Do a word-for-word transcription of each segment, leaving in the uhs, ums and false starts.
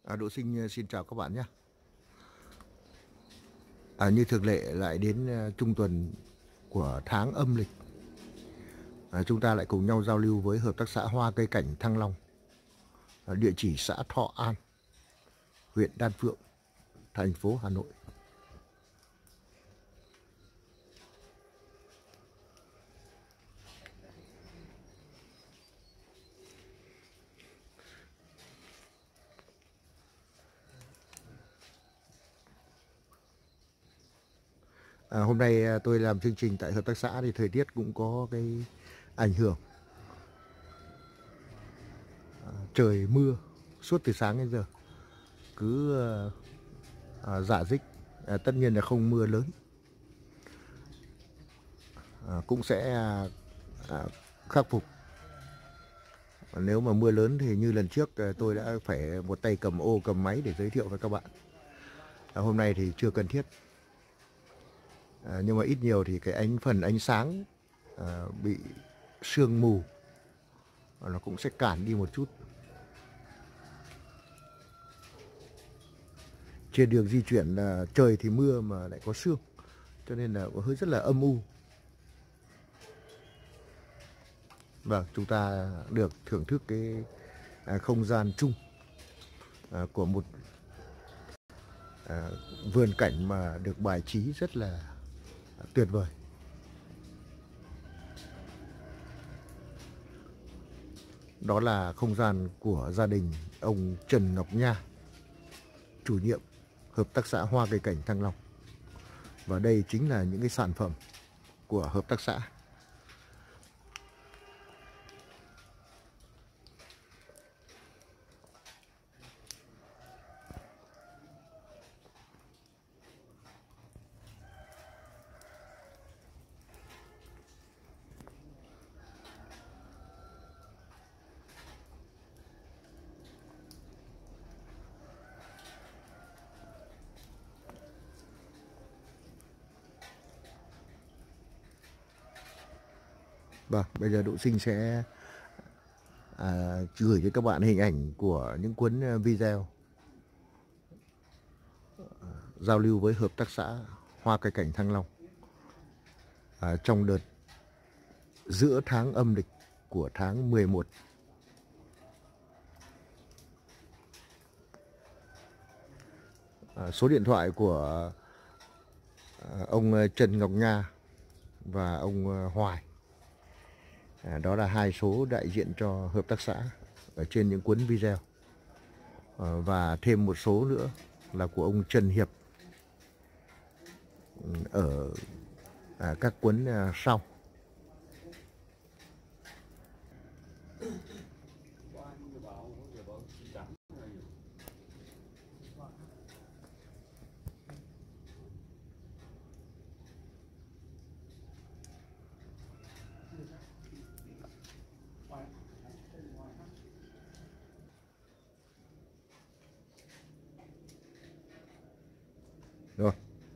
À, Độ Sinh xin chào các bạn nhé. À, như thường lệ lại đến uh, trung tuần của tháng âm lịch, à, chúng ta lại cùng nhau giao lưu với Hợp tác xã Hoa Cây Cảnh Thăng Long, à, địa chỉ xã Thọ An, huyện Đan Phượng, thành phố Hà Nội. À, hôm nay tôi làm chương trình tại hợp tác xã thì thời tiết cũng có cái ảnh hưởng, à, trời mưa suốt từ sáng đến giờ, cứ à, rả rích. À, tất nhiên là không mưa lớn, à, cũng sẽ à, khắc phục. Nếu mà mưa lớn thì như lần trước tôi đã phải một tay cầm ô cầm máy để giới thiệu với các bạn. À, hôm nay thì chưa cần thiết. À, nhưng mà ít nhiều thì cái ánh phần ánh sáng à, bị sương mù nó cũng sẽ cản đi một chút. Trên đường di chuyển là trời thì mưa mà lại có sương, cho nên là có hơi rất là âm u. Vâng, chúng ta được thưởng thức cái à, không gian chung à, của một à, vườn cảnh mà được bài trí rất là tuyệt vời. Đó là không gian của gia đình ông Trần Ngọc Nha, chủ nhiệm Hợp tác xã Hoa Cây Cảnh Thăng Long. Và đây chính là những cái sản phẩm của hợp tác xã. Vâng, bây giờ Độ Sinh sẽ à, gửi cho các bạn hình ảnh của những cuốn video à, giao lưu với hợp tác xã Hoa Cây Cảnh Thăng Long à, trong đợt giữa tháng âm lịch của tháng mười một. À, số điện thoại của à, ông Trần Ngọc Nha và ông Hoài, à, đó là hai số đại diện cho hợp tác xã ở trên những cuốn video, à, và thêm một số nữa là của ông Trần Hiệp ở à, các cuốn à, sau. Rồi.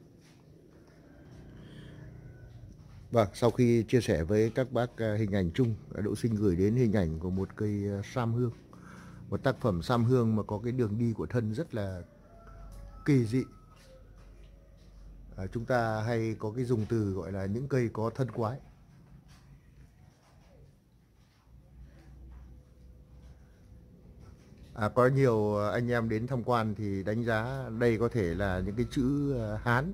Vâng, sau khi chia sẻ với các bác hình ảnh chung, Độ Sinh gửi đến hình ảnh của một cây sam hương. Một tác phẩm sam hương mà có cái đường đi của thân rất là kỳ dị. À, chúng ta hay có cái dùng từ gọi là những cây có thân quái. À, có nhiều anh em đến tham quan thì đánh giá đây có thể là những cái chữ Hán.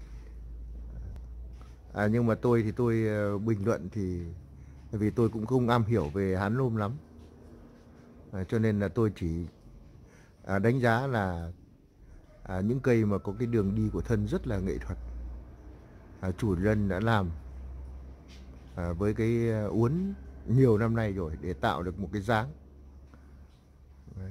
À, nhưng mà tôi thì tôi bình luận thì vì tôi cũng không am hiểu về Hán Nôm lắm, à, cho nên là tôi chỉ à, đánh giá là à, những cây mà có cái đường đi của thân rất là nghệ thuật. À, chủ nhân đã làm à, với cái uốn nhiều năm nay rồi để tạo được một cái dáng. Đấy.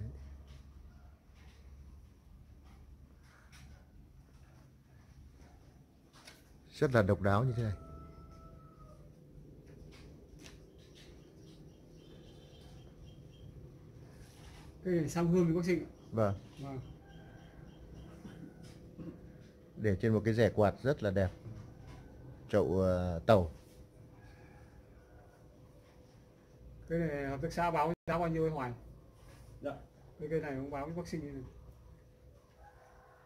Rất là độc đáo như thế này. Cái này sam hương thì bác Sinh. Vâng. Vâng. Để trên một cái rẻ quạt rất là đẹp. Chậu uh, tàu. Cái này hợp tác xã báo giá bao nhiêu anh Hoài? Dạ. Cái cây này ông báo với bác Sinh.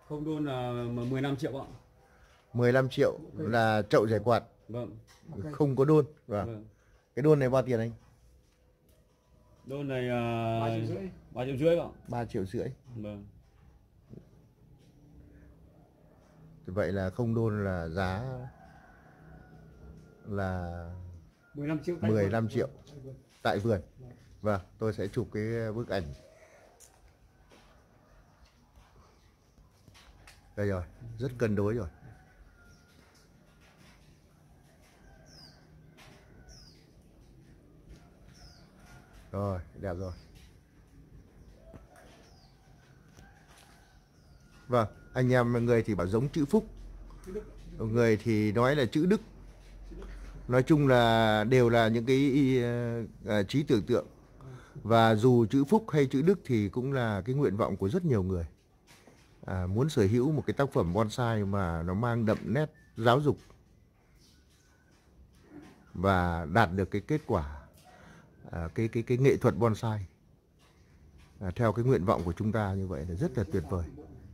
Không đôn là mười lăm triệu ạ. mười lăm triệu là chậu rẻ quạt, Vâng. Okay. không có đôn. Vâng. Vâng. Cái đôn này bao tiền anh? Đôn này uh, ba triệu rưỡi. ba triệu rưỡi ạ. ba triệu rưỡi. Vâng. Vậy là không đôn là giá là mười lăm triệu. mười lăm triệu tại vườn. Vâng, tôi sẽ chụp cái bức ảnh. Đây rồi, rất cân đối rồi. Rồi, đẹp rồi. Vâng, anh em người thì bảo giống chữ Phúc, người thì nói là chữ Đức. Nói chung là đều là những cái uh, trí tưởng tượng. Và dù chữ Phúc hay chữ Đức thì cũng là cái nguyện vọng của rất nhiều người. À, muốn sở hữu một cái tác phẩm bonsai mà nó mang đậm nét giáo dục và đạt được cái kết quả, à, cái cái cái nghệ thuật bonsai à, theo cái nguyện vọng của chúng ta như vậy là rất là tuyệt vời.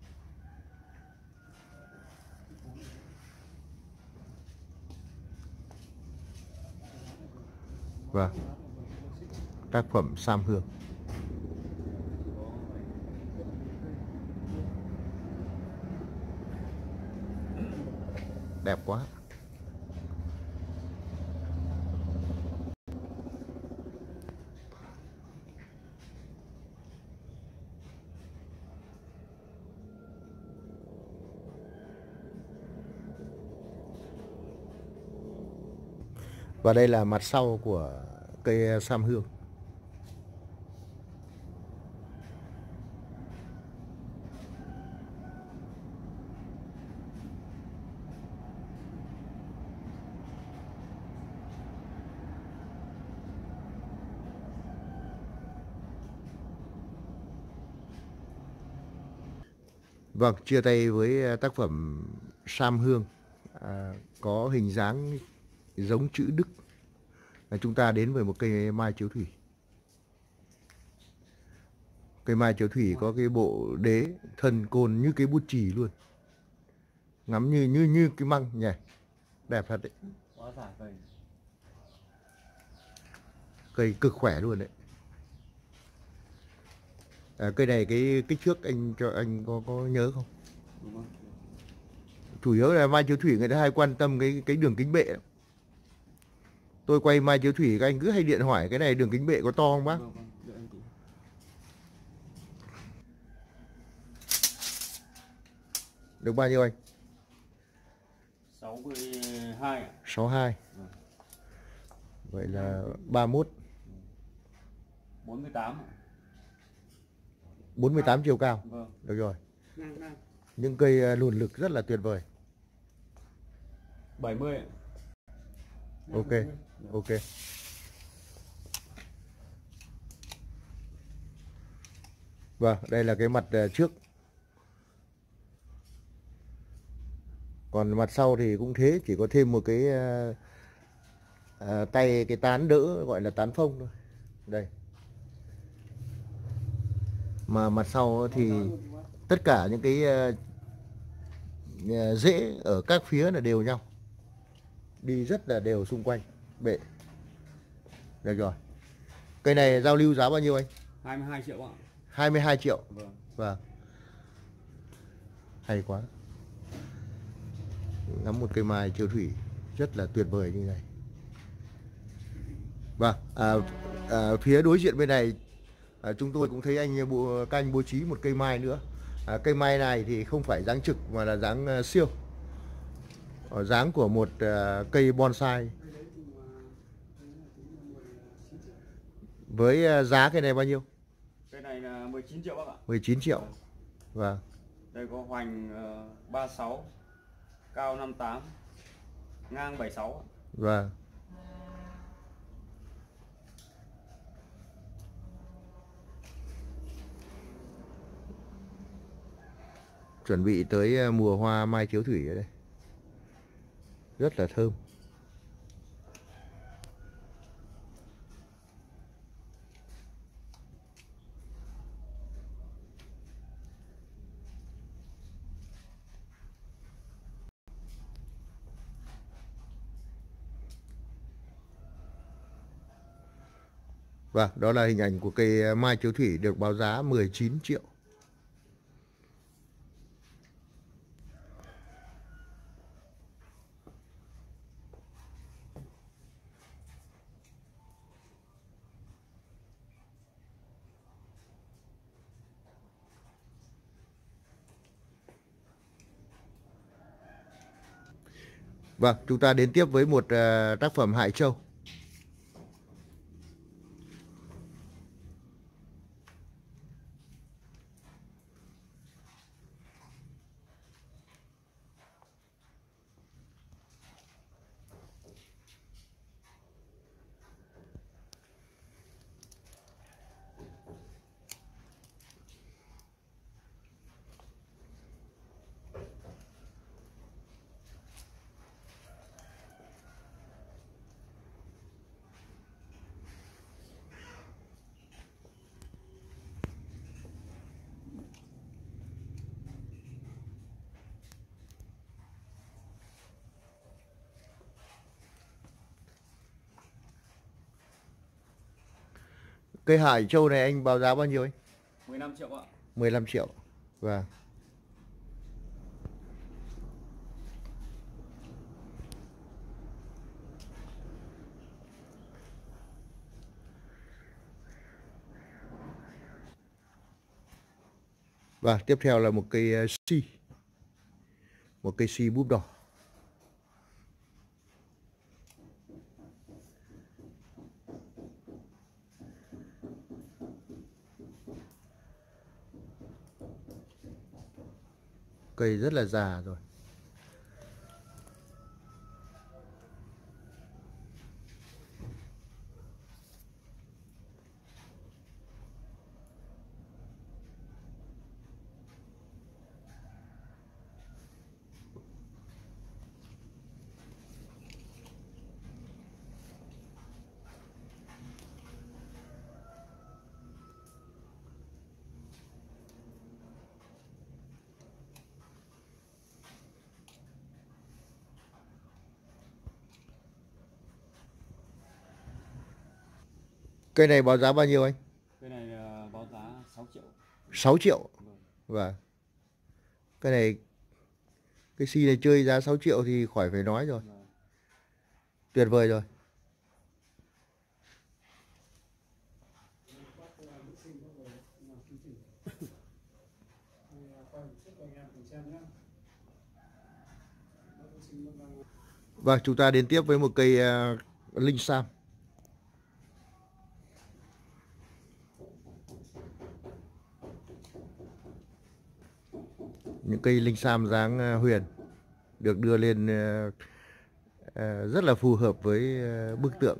Vâng, tác phẩm Sam Hương. Đẹp quá. Và đây là mặt sau của cây Sam Hương. Vâng, chia tay với tác phẩm Sam Hương, à, có hình dáng giống chữ Đức. À, chúng ta đến với một cây mai chiếu thủy. Cây mai chiếu thủy có cái bộ đế thân côn như cái bút chì luôn, ngắm như như như cái măng nhỉ, đẹp thật đấy. Cây cực khỏe luôn đấy. À, cây này cái kích thước anh cho anh có có nhớ không? Chủ yếu là mai chiếu thủy người ta hay quan tâm cái cái đường kính bệ. Tôi quay mai chiếu thủy các anh cứ hay điện hỏi cái này đường kính bệ có to không bác? Được bao nhiêu anh? sáu mươi hai. sáu mươi hai. Vậy là ba mươi mốt. bốn mươi tám. bốn mươi tám chiều cao. Vâng. Được rồi. Những cây luồn lực rất là tuyệt vời. bảy mươi. Ok. Ok. Vâng, đây là cái mặt trước. Còn mặt sau thì cũng thế, chỉ có thêm một cái uh, uh, tay cái tán đỡ gọi là tán phông thôi. Đây. Mà mặt sau thì tất cả những cái uh, rễ ở các phía là đều nhau, đi rất là đều xung quanh bệ. Được rồi. Cây này giao lưu giá bao nhiêu anh? hai mươi hai triệu ạ. hai mươi hai triệu. Vâng. Vâng. Hay quá. Ngắm một cây mai chiếu thủy rất là tuyệt vời như này. Vâng, à, à, phía đối diện bên này à, chúng tôi cũng thấy anh bộ các anh bố trí một cây mai nữa. À, cây mai này thì không phải dáng trực mà là dáng uh, siêu, ở dáng của một uh, cây bonsai. Với uh, giá cây này bao nhiêu? Cây này là mười chín triệu bác ạ. mười chín triệu. Vâng. Đây có hoành uh, ba mươi sáu, cao năm mươi tám, ngang bảy mươi sáu. Vâng. Chuẩn bị tới mùa hoa mai chiếu thủy ở đây. Rất là thơm. Vâng, đó là hình ảnh của cây mai chiếu thủy được báo giá mười chín triệu. Vâng, chúng ta đến tiếp với một uh, tác phẩm Hải Châu. Cây Hải Châu này anh báo giá bao nhiêu anh? mười lăm triệu ạ. mười lăm triệu. Vâng. Và tiếp theo là một cây si. Một cây si búp đỏ. Cây rất là già rồi. Cây này báo giá bao nhiêu anh? Cây này uh, báo giá sáu triệu. sáu triệu. Vâng. Vâng. Cái này, cái si này chơi giá sáu triệu thì khỏi phải nói rồi. Vâng. Tuyệt vời rồi. Vâng, chúng ta đến tiếp với một cây uh, linh sam. Những cây linh sam dáng uh, huyền được đưa lên uh, uh, rất là phù hợp với uh, bức tượng.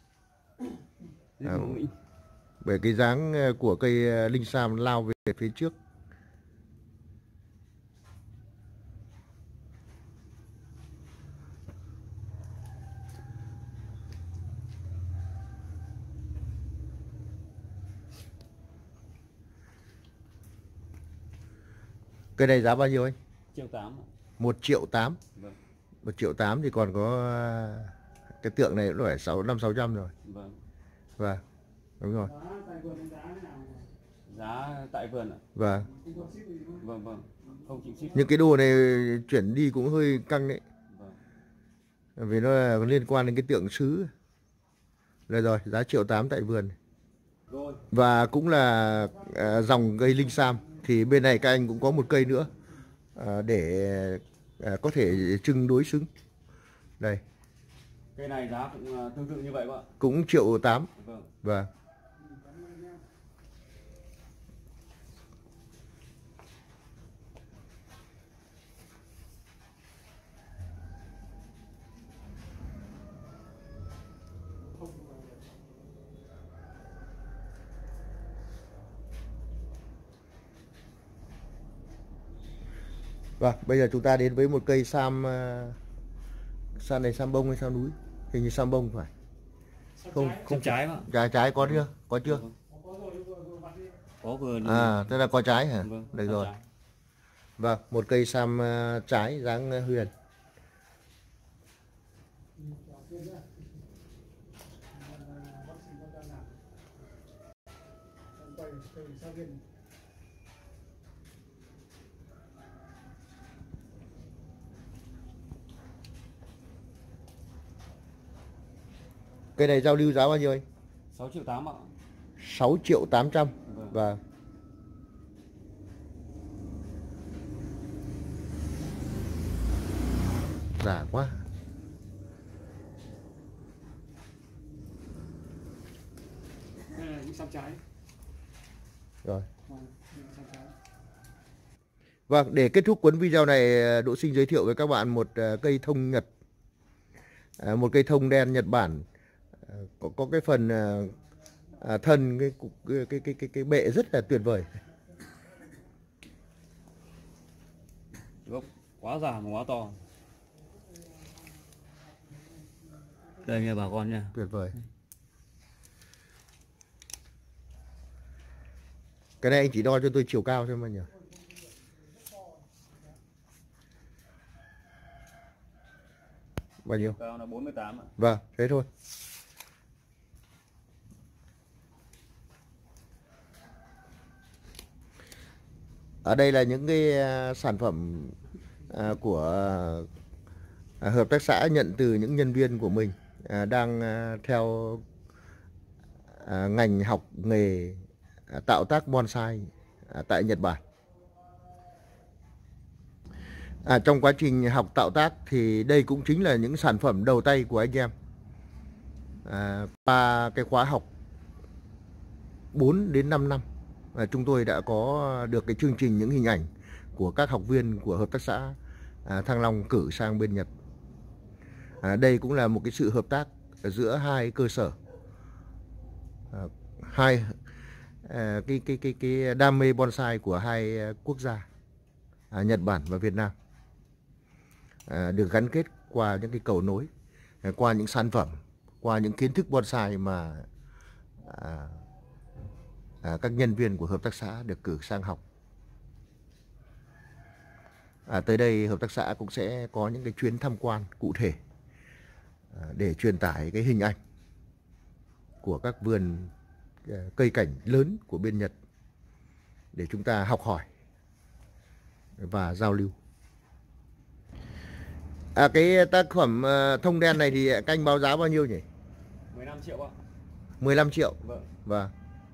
À, bởi cái dáng uh, của cây uh, linh sam lao về phía trước. Cây này giá bao nhiêu anh? Triệu tám. Một triệu tám. Vâng. Một triệu tám thì còn có cái tượng này cũng phải sáu năm sáu trăm rồi. Vâng. Vâng, đúng rồi. Giá tại vườn ạ. Vâng. Vâng vâng. Không chịu ship. Nhưng cái đồ này chuyển đi cũng hơi căng đấy. Vâng. Vì nó là liên quan đến cái tượng sứ. Rồi rồi, giá triệu tám tại vườn. Rồi. Và cũng là à, dòng cây linh sam. Thì bên này các anh cũng có một cây nữa à, để à, có thể trưng đối xứng. Đây. Cây này giá cũng uh, tương tự như vậy ạ. Cũng triệu tám. Vâng. Vâng. Vâng, bây giờ chúng ta đến với một cây sam. Uh, sam này sam bông hay sam núi? Hình như sam bông phải. Không, không trái mà. Trái trái có chưa? Có chưa? Có vừa. À, tức là có trái hả? Vâng, được rồi. trái. Vâng, một cây sam uh, trái dáng uh, huyền. Cây này giao lưu giá bao nhiêu anh? sáu triệu tám ạ. sáu triệu tám trăm. Vâng. Và giả quá. Đây là những sam trái. Rồi. Vâng, những sam trái. Vâng, để kết thúc cuốn video này, Độ Sinh giới thiệu với các bạn một cây thông Nhật, một cây thông đen Nhật Bản, có có cái phần à, thân cái, cái cái cái cái cái bệ rất là tuyệt vời. Gốc quá già mà quá to. Đây nha bà con nha. Tuyệt vời. Cái này anh chỉ đo cho tôi chiều cao thôi mà nhỉ. Bao nhiêu? Cao là bốn mươi tám ạ. Vâng, thế thôi. Ở đây là những cái sản phẩm của hợp tác xã nhận từ những nhân viên của mình đang theo ngành học nghề tạo tác bonsai tại Nhật Bản. À, trong quá trình học tạo tác thì đây cũng chính là những sản phẩm đầu tay của anh em. À, qua cái khóa học bốn đến năm năm, à, chúng tôi đã có được cái chương trình những hình ảnh của các học viên của hợp tác xã à, Thăng Long cử sang bên Nhật. À, đây cũng là một cái sự hợp tác giữa hai cơ sở, à, hai à, cái cái cái cái đam mê bonsai của hai quốc gia, à, Nhật Bản và Việt Nam. À, được gắn kết qua những cái cầu nối, à, qua những sản phẩm, qua những kiến thức bonsai mà à, à, các nhân viên của hợp tác xã được cử sang học. À, tới đây hợp tác xã cũng sẽ có những cái chuyến tham quan cụ thể à, để truyền tải cái hình ảnh của các vườn à, cây cảnh lớn của bên Nhật để chúng ta học hỏi và giao lưu. À, cái tác phẩm uh, thông đen này thì các anh báo giá bao nhiêu nhỉ? mười lăm triệu ạ. mười lăm triệu. Vâng. Vâng.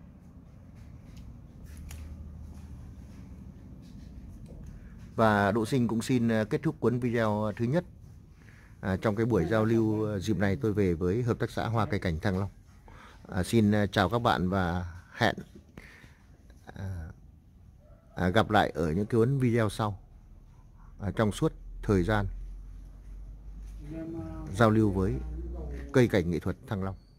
Và Độ Sinh cũng xin kết thúc cuốn video thứ nhất. À, trong cái buổi giao lưu dịp này tôi về với hợp tác xã Hoa Cây Cảnh Thăng Long. À, xin chào các bạn và hẹn à, à, gặp lại ở những cuốn video sau à, trong suốt thời gian giao lưu với cây cảnh nghệ thuật Thăng Long.